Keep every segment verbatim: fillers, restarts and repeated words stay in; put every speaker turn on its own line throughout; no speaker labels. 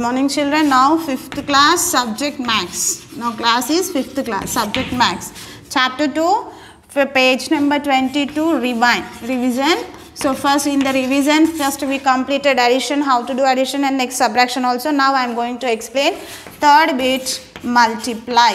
morning children. Now fifth class subject maths. Now class is fifth class subject maths. Chapter two, for page number twenty-two, rewind, revision. So first in the revision, first we completed addition, how to do addition, and next subtraction also. Now I am going to explain third bit, multiply.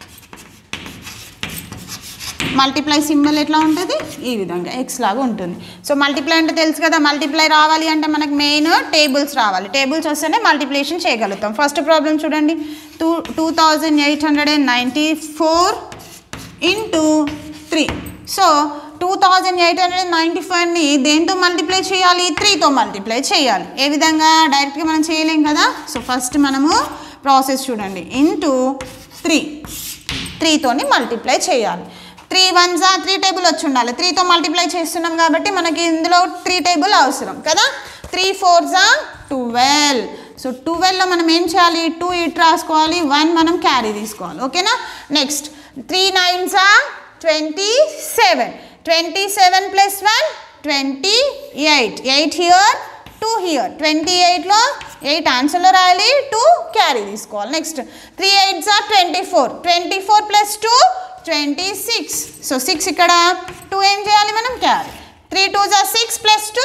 Multiply symbol ఎట్లా ఉంటుంది ఈ విధంగా X లాగా ఉంటుంది. So multiply అంటే తెలుసు కదా, multiply రావాలి అంటే మనకు మెయిన్ టేబుల్స్ రావాలి. టేబుల్స్ వస్తేనే మల్టిప్లికేషన్ చేయగలుగుతాం. ఫస్ట్ ప్రాబ్లం చూడండి, two two thousand eight hundred and ninety four into three. So two thousand eight hundred and ninety ఫోర్ని దేంతో మల్టిప్లై చేయాలి? త్రీతో మల్టిప్లై చేయాలి. ఏ విధంగా? డైరెక్ట్గా మనం చేయలేం కదా. సో ఫస్ట్ మనము ప్రాసెస్ చూడండి, ఇంటూ త్రీ, త్రీతోని మల్టిప్లై చేయాలి. త్రీ వన్ జా త్రీ టేబుల్ వచ్చి ఉండాలి. త్రీతో మల్టిప్లై చేస్తున్నాం కాబట్టి మనకి ఇందులో త్రీ టేబుల్ అవసరం కదా. త్రీ ఫోర్ జా ట్వెల్వ్. సో ట్వెల్వ్లో మనం ఏం చేయాలి? టూ ఇట్ రాసుకోవాలి, వన్ మనం క్యారీ తీసుకోవాలి. ఓకేనా. నెక్స్ట్ త్రీ నైన్ జా twenty seven. Twenty seven plus one twenty eight. Eight here, two here. Twenty ఎయిట్లో ఎయిట్ ఆన్సర్లో రాయాలి, టూ క్యారీ తీసుకోవాలి. నెక్స్ట్ త్రీ ఎయిట్ జా twenty four. Twenty four plus two twenty six. So six ఇక్కడ, two ఏం చేయాలి మనం? క్యారీ. త్రీ టూ జా six plus two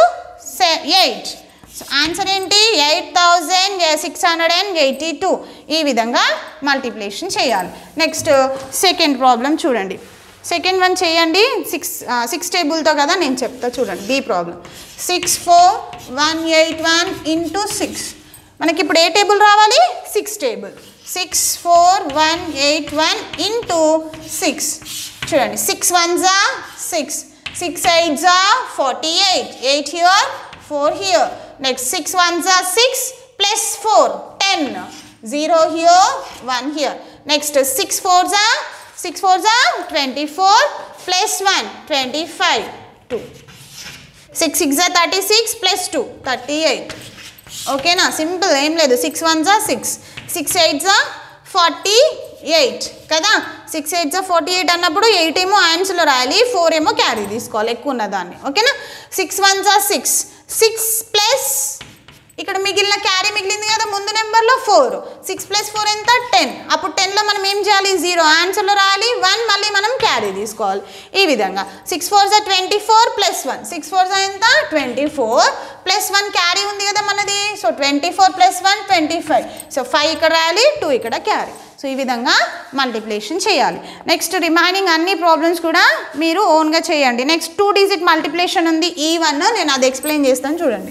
eight. So answer ఏంటి? Eight thousand six hundred and eighty two. ఈ విధంగా మల్టిప్లికేషన్ చేయాలి. నెక్స్ట్ సెకండ్ ప్రాబ్లం చూడండి. సెకండ్ వన్ చేయండి, సిక్స్ సిక్స్ టేబుల్తో కదా నేను చెప్తా చూడండి. B problem, six four one eight one into six. మనకి ఇప్పుడు ఏ టేబుల్ రావాలి? Six table. Six four one eight one into six. చూడండి, సిక్స్ వన్ జా సిక్స్, సిక్స్ ఎయిట్ జా forty eight. Eight here, four here. Next six one జా six plus four ten. Zero here, one here. Next six four జా six four జా twenty four plus one twenty five. Two six six జా thirty six plus two thirty eight. ఓకేనా, simple, ఏం లేదు. Six one జా six, six eight జా forty eight కదా. Six eight జా ఫార్టీ ఎయిట్ అన్నప్పుడు ఎయిట్ ఏమో ఆన్సర్లో రాయాలి, ఫోర్ ఏమో క్యారీ తీసుకోవాలి ఎక్కువ ఉన్నదాన్ని. ఓకేనా. సిక్స్ వన్ జా సిక్స్, సిక్స్ ప్లస్ ఇక్కడ మిగిలిన క్యారీ మిగిలింది కదా ముందు నెంబర్లో, ఫోర్. సిక్స్ ప్లస్ ఫోర్ ఎంత? టెన్. అప్పుడు టెన్లో మనం ఏం చేయాలి? జీరో ఆన్సర్లో రాయాలి, వన్ మళ్ళీ మనం క్యారీ తీసుకోవాలి. ఈ విధంగా సిక్స్ ఫోర్ జా twenty four plus one. Six four జా ఎంత? Twenty four plus one carry ఉంది కదా మనది. So twenty four plus one twenty five. So five ఇక్కడ రాయాలి, టూ ఇక్కడ క్యారీ. సో ఈ విధంగా మల్టిప్లికేషన్ చేయాలి. నెక్స్ట్ రిమైనింగ్ అన్ని ప్రాబ్లమ్స్ కూడా మీరు ఓన్గా చేయండి. నెక్స్ట్ టూ డిజిట్ మల్టిప్లికేషన్ ఉంది, ఈ వన్ నేను అది ఎక్స్ప్లెయిన్ చేస్తాను చూడండి.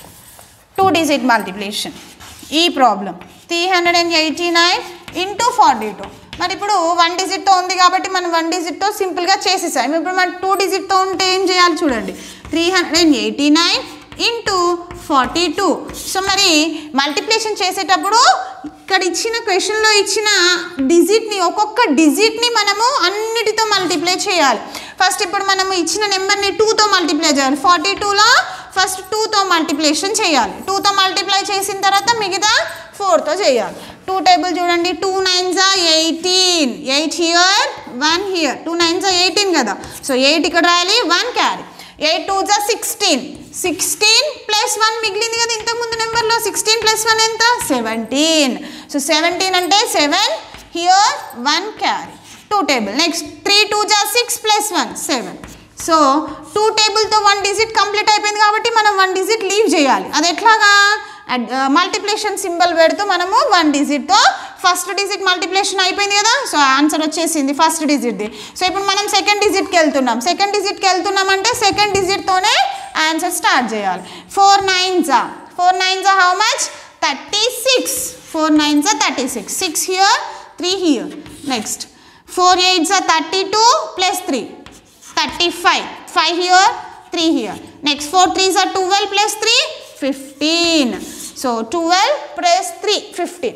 టూ డిజిట్ మల్టిప్లికేషన్, ఈ problem three hundred and eighty nine into forty two. మరి ఇప్పుడు వన్ డిజిట్తో ఉంది కాబట్టి మనం వన్ డిజిట్తో సింపుల్గా చేసేసాం. ఇప్పుడు మనం టూ డిజిట్తో ఉంటే ఏం చేయాలి చూడండి. Three hundred and eighty nine into forty two. So మరి మల్టిప్లికేషన్ చేసేటప్పుడు ఇక్కడ ఇచ్చిన క్వశ్చన్లో ఇచ్చిన డిజిట్ని, ఒక్కొక్క డిజిట్ని మనము అన్నిటితో మల్టిప్లై చేయాలి. ఫస్ట్ ఇప్పుడు మనము ఇచ్చిన నెంబర్ని టూతో మల్టిప్లై చేయాలి. ఫార్టీ టూలో ఫస్ట్ టూతో మల్టిప్లికేషన్ చేయాలి. టూతో మల్టిప్లై చేసిన తర్వాత మిగతా ఫోర్తో చేయాలి. టూ టేబుల్ చూడండి, టూ నైన్ జా eighteen. Eight here, one here. Two nine జా ఎయిటీన్ కదా. సో ఎయిట్ ఇక్కడ రాయాలి, వన్ క్యారీ. ఎయిట్ టూ జా సిక్స్టీన్. సిక్స్టీన్ ప్లస్ వన్ మిగిలింది కదా ఇంతకుముందు నెంబర్లో. సిక్స్టీన్ ప్లస్ వన్ ఎంత? సెవెంటీన్. సో సెవెంటీన్ అంటే seven here, one carry. Two table. Next three two జా six plus one seven. So two టేబుల్తో వన్ డిజిట్ కంప్లీట్ అయిపోయింది కాబట్టి మనం వన్ డిజిట్ లీవ్ చేయాలి. అది ఎట్లాగా? మల్టిప్లికేషన్ సింబల్ పెడుతూ మనము వన్ డిజిట్తో ఫస్ట్ డిజిట్ మల్టిప్లికేషన్ అయిపోయింది కదా. సో ఆన్సర్ వచ్చేసింది ఫస్ట్ డిజిట్ది. సో ఇప్పుడు మనం సెకండ్ డిజిట్కి వెళ్తున్నాం. సెకండ్ డిజిట్కి వెళ్తున్నాం అంటే సెకండ్ డిజిట్తోనే ఆన్సర్ స్టార్ట్ చేయాలి. ఫోర్ నైన్ జా ఫోర్ నైన్ జా how much? Thirty six. Four nine జా thirty six. Six here, three here. Next four eight జా thirty two plus three thirty five. Five here, three here. Next four three జా twelve plus three fifteen. So twelve plus three fifteen.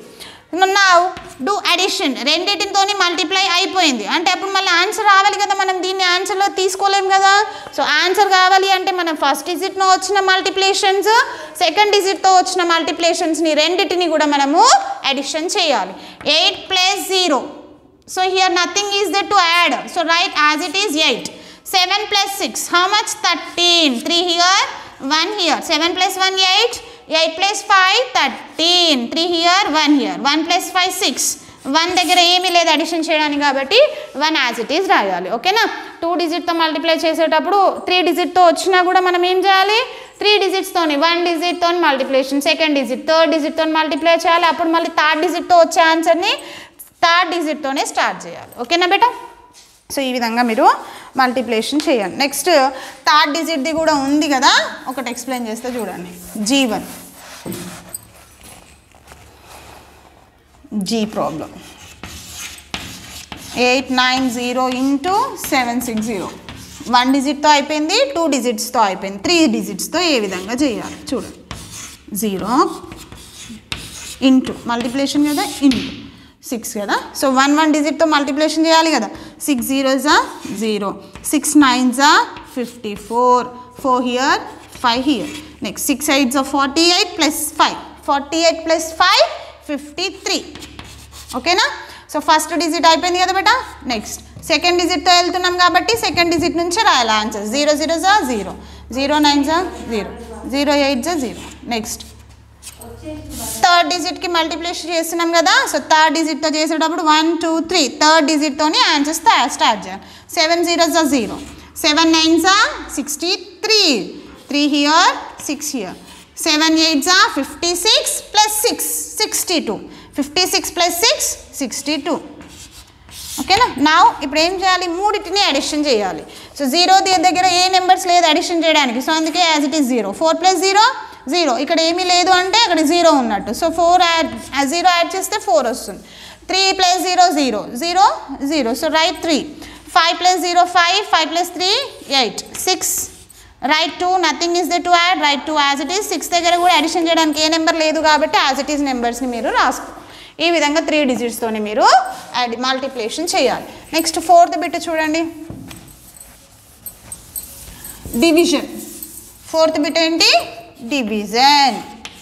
Now do addition. రెండింటితో multiply అయిపోయింది అంటే అప్పుడు మళ్ళీ answer రావాలి కదా. మనం దీన్ని ఆన్సర్లో తీసుకోలేము కదా. సో ఆన్సర్ కావాలి అంటే మనం ఫస్ట్ డిజిట్తో వచ్చిన మల్టిప్లికేషన్స్, సెకండ్ డిజిట్తో వచ్చిన మల్టిప్లికేషన్స్ని రెండింటిని కూడా మనము అడిషన్ చేయాలి. Eight plus zero. So here nothing is there to add. So write as it is eight. seven plus six. How much? thirteen. three here, one here. seven plus one, eight. Eight plus five thirteen, three here, one here, one plus five six, one దగ్గర ఏమీ లేదు addition చేయడానికి కాబట్టి one as it is రాయాలి. ఓకేనా? Two డిజిట్తో multiply చేసేటప్పుడు three డిజిట్తో వచ్చినా కూడా మనం ఏం చేయాలి, త్రీ డిజిట్స్తోని వన్ డిజిట్తో మల్టిప్లికేషన్, సెకండ్ డిజిట్, థర్డ్ డిజిట్తో మల్టిప్లై చేయాలి. అప్పుడు మళ్ళీ థర్డ్ డిజిట్తో వచ్చే ఆన్సర్ని థర్డ్ డిజిట్తోనే స్టార్ట్ చేయాలి. ఓకేనా బేటా? సో ఈ విధంగా మీరు మల్టిప్లికేషన్ చేయండి. నెక్స్ట్ థర్డ్ డిజిట్ది కూడా ఉంది కదా, ఒకటి ఎక్స్ప్లెయిన్ చేస్తే చూడండి. G one G problem eight nine zero into seven six zero, one డిజిట్తో అయిపోయింది, టూ డిజిట్స్తో అయిపోయింది, త్రీ డిజిట్స్తో ఏ విధంగా చేయాలి చూడండి. జీరో ఇంటూ మల్టిప్లికేషన్ కదా, ఇంటూ సిక్స్ కదా. సో వన్ వన్ డిజిట్తో మల్టిప్లికేషన్ చేయాలి కదా. సిక్స్ జీరో జా జీరో, సిక్స్ నైన్ జా fifty four, four here, five here. Next six eight జా forty eight plus five, forty eight plus five fifty three. ఓకేనా? So first digit అయిపోయింది కదా బేటా. Next second డిజిట్తో వెళ్తున్నాం కాబట్టి సెకండ్ డిజిట్ నుంచే రాయాలి ఆన్సర్. జీరో జీరో జా జీరో, జీరో నైన్ జా జీరో, జీరో ఎయిట్ జా జీరో. నెక్స్ట్ థర్డ్ డిజిట్కి మల్టిప్లికేషన్ చేస్తున్నాం కదా. సో థర్డ్ డిజిట్తో చేసేటప్పుడు వన్ టూ త్రీ, థర్డ్ డిజిట్తోని ఆన్సర్స్ స్టార్ట్ చేయాలి. సెవెన్ జీరో జా జీరో, సెవెన్ నైన్ జా sixty three, three here, six here, seven eight జా fifty six plus six sixty two, fifty six plus six sixty two. ఓకేనా? నా ఇప్పుడు ఏం చేయాలి, మూడింటిని అడిషన్ చేయాలి. సో జీరో దగ్గర ఏ నెంబర్స్ లేదు అడిషన్ చేయడానికి, సో అందుకే as it is zero. Four plus zero zero, ఇక్కడ ఏమీ లేదు అంటే అక్కడ జీరో ఉన్నట్టు. So four add zero add చేస్తే ఫోర్ వస్తుంది. Three plus zero zero, zero zero, so right three. Five plus zero five, five plus three eight, six right two, nothing is the to add, right two as it is. Six దగ్గర కూడా addition చేయడానికి ఏ number లేదు కాబట్టి as it is నెంబర్స్ని మీరు రాసుకో. ఈ విధంగా three డిజిట్స్తోని మీరు మల్టిప్లికేషన్ చేయాలి. నెక్స్ట్ ఫోర్త్ బిట్ చూడండి, డివిజన్. ఫోర్త్ బిట్ ఏంటి, division.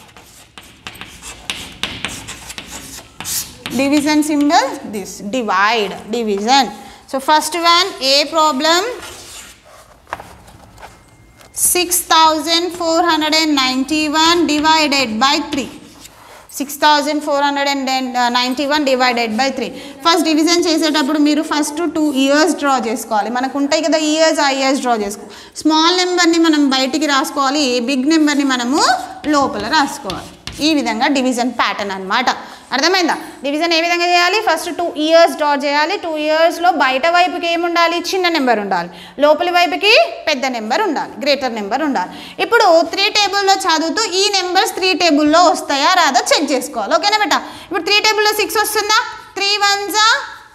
Division symbol this, divide, division. So first one A problem, six thousand four hundred and ninety one divided by three. Six thousand four hundred and ninety one divided by three. First division చేసేటప్పుడు మీరు first two ears draw చేసుకోవాలి. మనకు ఉంటాయి కదా years, ఆ years draw చేసుకో. Small నెంబర్ని మనం బయటికి రాసుకోవాలి, బిగ్ నెంబర్ని మనము లోపల రాసుకోవాలి. ఈ విధంగా డివిజన్ ప్యాటర్న్ అనమాట. అర్థమైందా? డివిజన్ ఏ విధంగా చేయాలి, ఫస్ట్ టూ ఇయర్స్ డ్రా చేయాలి. టూ ఇయర్స్లో బయట వైపుకి ఏముండాలి, చిన్న నెంబర్ ఉండాలి, లోపలి వైపుకి పెద్ద నెంబర్ ఉండాలి, గ్రేటర్ నెంబర్ ఉండాలి. ఇప్పుడు త్రీ టేబుల్లో చదువుతూ ఈ నెంబర్స్ త్రీ టేబుల్లో వస్తాయా రాదా చెక్ చేసుకోవాలి. ఓకేనా బేటా? ఇప్పుడు త్రీ టేబుల్లో సిక్స్ వస్తుందా, త్రీ వన్ జా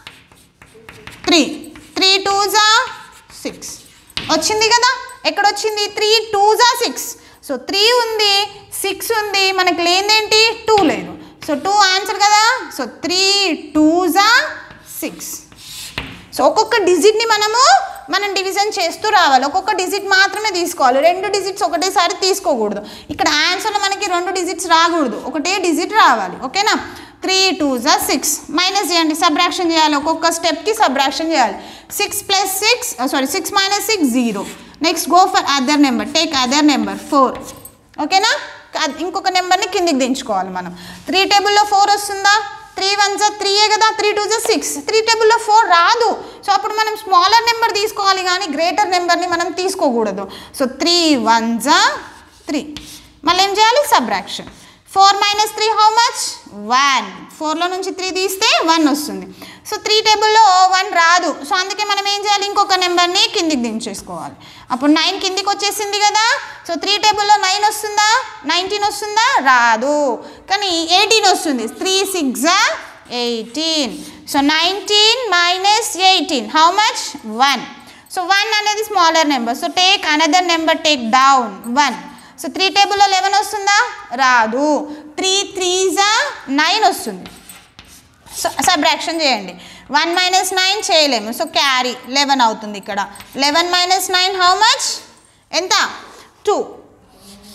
త్రీ, త్రీ టూ జా సిక్స్ వచ్చింది కదా. ఎక్కడ వచ్చింది, త్రీ టూ జా సిక్స్. సో త్రీ ఉంది, సిక్స్ ఉంది, మనకి లేదేంటి, టూ లేదు. సో టూ ఆన్సర్ కదా. సో త్రీ టూ జా సిక్స్. సో ఒక్కొక్క డిజిట్ని మనము మనం డివిజన్ చేస్తూ రావాలి. ఒక్కొక్క డిజిట్ మాత్రమే తీసుకోవాలి, రెండు డిజిట్స్ ఒకటేసారి తీసుకోకూడదు. ఇక్కడ ఆన్సర్లో మనకి రెండు డిజిట్స్ రాకూడదు, ఒకటే డిజిట్ రావాలి. ఓకేనా? త్రీ టూ జా సిక్స్. మైనస్ చేయండి, సబ్రాక్షన్ చేయాలి, ఒక్కొక్క స్టెప్కి సబ్రాక్షన్ చేయాలి. Six plus six sorry six minus six zero. Next go for other number, take other number four. ఓకేనా? ఇంకొక నెంబర్ని కిందికి దించుకోవాలి మనం. త్రీ టేబుల్లో ఫోర్ వస్తుందా, త్రీ వన్ జా త్రీయే కదా, త్రీ టూ జా సిక్స్. త్రీ టేబుల్లో ఫోర్ రాదు. సో అప్పుడు మనం స్మాలర్ నెంబర్ తీసుకోవాలి కానీ గ్రేటర్ నెంబర్ని మనం తీసుకోకూడదు. సో త్రీ వన్ జా త్రీ. మళ్ళీ ఏం చేయాలి, subtraction. Four minus three how much, one. ఫోర్లో నుంచి త్రీ తీస్తే వన్ వస్తుంది. సో త్రీ టేబుల్లో వన్ రాదు. సో అందుకే మనం ఏం చేయాలి, ఇంకొక నెంబర్ని కిందికి దించేసుకోవాలి. అప్పుడు నైన్ కిందికి వచ్చేసింది కదా. సో త్రీ టేబుల్లో నైన్ వస్తుందా, నైన్టీన్ వస్తుందా, రాదు. కానీ ఎయిటీన్ వస్తుంది. త్రీ సిక్స్ జా eighteen. So nineteen minus eighteen how much, one. So one అనేది smaller number. So take another number, take down one. So three టేబుల్లో లెవెన్ వస్తుందా, రాదు. త్రీ త్రీ జా నైన్ వస్తుంది. సో సబ్రాక్షన్ చేయండి. వన్ మైనస్ నైన్ చేయలేము, so carry eleven అవుతుంది ఇక్కడ. Eleven minus nine how much, ఎంత, two.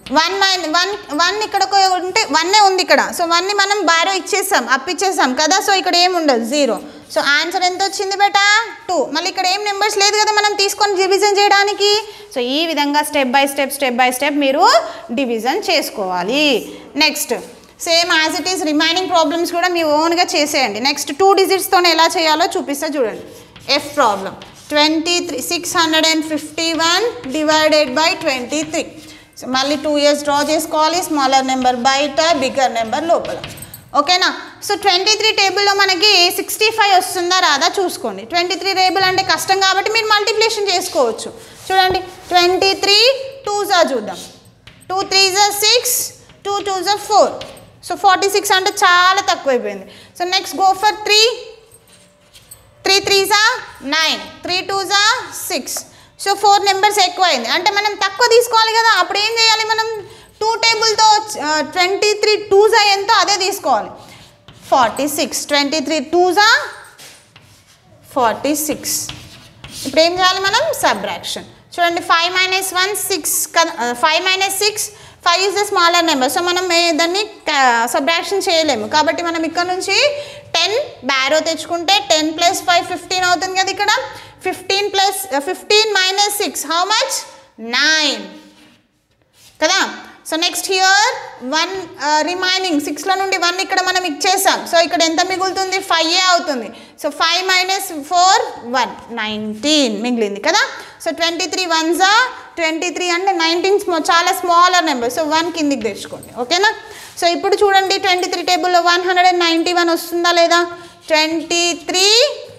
One mine one one ఇక్కడ ఉంటే వన్నే ఉంది ఇక్కడ. సో వన్ని మనం బారో ఇచ్చేసాం, అప్ ఇచ్చేసాం కదా. సో ఇక్కడ ఏమి ఉండదు, జీరో. సో ఆన్సర్ ఎంత వచ్చింది బేటా? టూ. మళ్ళీ ఇక్కడ ఏం నెంబర్స్ లేదు కదా మనం తీసుకొని డివిజన్ చేయడానికి. సో ఈ విధంగా step by step step by step మీరు డివిజన్ చేసుకోవాలి. Next same as it is remaining problems కూడా మీ ఓన్గా చేసేయండి. నెక్స్ట్ టూ డిజిట్స్తో ఎలా చేయాలో చూపిస్తా చూడండి. F problem twenty three six hundred and fifty one divided by twenty three. So మళ్ళీ టూ ఇయర్స్ డ్రా చేసుకోవాలి. స్మాలర్ నెంబర్ బయట, బిగ్గర్ నెంబర్ లోపల. ఓకేనా? సో ట్వంటీ త్రీ టేబుల్లో మనకి సిక్స్టీ ఫైవ్ వస్తుందా రాదా చూసుకోండి. ట్వంటీ త్రీ టేబుల్ అంటే కష్టం కాబట్టి మీరు మల్టిప్లికేషన్ చేసుకోవచ్చు. చూడండి, ట్వంటీ త్రీ టూ జా చూద్దాం. టూ త్రీ జా సిక్స్, టూ టూ జా ఫోర్. సో ఫార్టీ సిక్స్ అంటే చాలా తక్కువైపోయింది. So next go for three. Three three జా నైన్, త్రీ టూ జా సిక్స్. సో ఫోర్ నెంబర్స్ ఎక్కువైంది అంటే మనం తక్కువ తీసుకోవాలి కదా. అప్పుడు ఏం చేయాలి మనం? టూ టేబుల్తో ట్వంటీ త్రీ టూ జా ఎంతో అదే తీసుకోవాలి. Forty six, twenty three two జా ఫార్టీ సిక్స్. ఇప్పుడు ఏం చేయాలి మనం? సబ్ట్రాక్షన్. చూడండి, ఫైవ్ మైనస్ వన్ సిక్స్ కదా. Five minus six, five is the smaller number. So మనం దాన్ని సబ్ట్రాక్షన్ చేయలేము కాబట్టి మనం ఇక్కడ నుంచి టెన్ బ్యారో తెచ్చుకుంటే టెన్ ప్లస్ ఫైవ్ ఫిఫ్టీన్ అవుతుంది కదా. ఇక్కడ fifteen plus fifteen minus six how much? Nine కదా. So next here one remaining సిక్స్లో నుండి వన్ ఇక్కడ మనం ఇచ్చేసాం. సో ఇక్కడ ఎంత మిగులుతుంది? ఫైవ్ ఏ అవుతుంది. So five minus four one, nineteen మిగిలింది కదా. సో ట్వంటీ త్రీ వన్ జా ట్వంటీ త్రీ అంటే నైన్టీన్ స్మా చాలా స్మాలర్ నెంబర్. సో వన్ కిందికి తెచ్చుకోండి. ఓకేనా? సో ఇప్పుడు చూడండి, ట్వంటీ త్రీ టేబుల్లో one hundred and ninety one వస్తుందా లేదా? ట్వంటీ త్రీ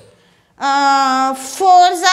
ఫోర్ జా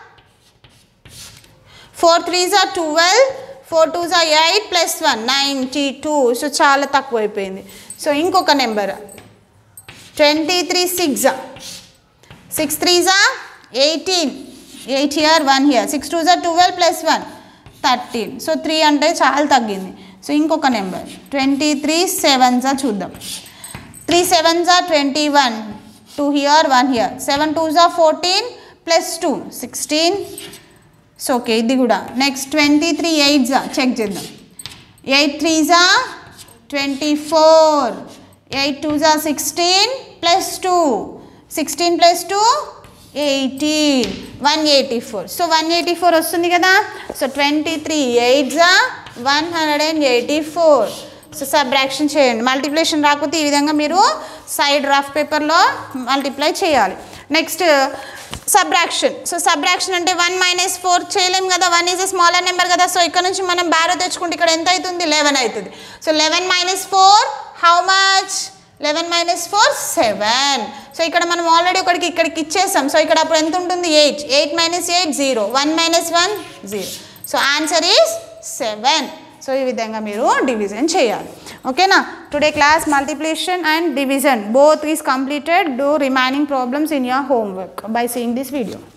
ఫోర్ త్రీ జా ట్వెల్వ్, ఫోర్ టూ జా eight plus one ninety two. So చాలా తక్కువ అయిపోయింది. సో ఇంకొక నెంబర్ ట్వంటీ త్రీ సిక్స్ జా సిక్స్ త్రీ జా eighteen, eight here one here, six two జా twelve plus one thirteen. So three అంటే చాలా తగ్గింది. సో ఇంకొక నెంబర్ ట్వంటీ త్రీ సెవెన్ జా చూద్దాం. త్రీ సెవెన్ జా twenty one, two here one here, seven two జా fourteen plus two sixteen. So okay, ఇది కూడా. నెక్స్ట్ ట్వంటీ త్రీ ఎయిట్ జా చెక్ చేద్దాం. ఎయిట్ త్రీ జా ట్వంటీ ఫోర్, ఎయిట్ టూ జా sixteen plus two, sixteen plus two eighteen, one eighty four. So one eighty four వస్తుంది కదా. So twenty three eight జా one hundred and eighty four. So subtraction చేయండి. Multiplication రాకపోతే ఈ విధంగా మీరు సైడ్ రఫ్ పేపర్లో మల్టిప్లై చేయాలి. Next subtraction. సో సబ్ట్రాక్షన్ అంటే వన్ మైనస్ ఫోర్ చేయలేము కదా, one is a smaller number కదా. సో ఇక్కడ నుంచి మనం బారో తెచ్చుకుంటే ఇక్కడ ఎంత అవుతుంది? లెవెన్ అవుతుంది. So eleven minus four how much? Eleven minus four seven. So ఇక్కడ మనం ఆల్రెడీ ఒకటికి ఇక్కడికి ఇచ్చేసాం. సో ఇక్కడ అప్పుడు ఎంత ఉంటుంది? Eight. Eight minus eight zero, one minus one zero. So answer is seven. So ఈ విధంగా మీరు డివిజన్ చేయాలి. ఓకేనా? Today class multiplication and division both is completed. Do remaining problems in your homework by seeing this video.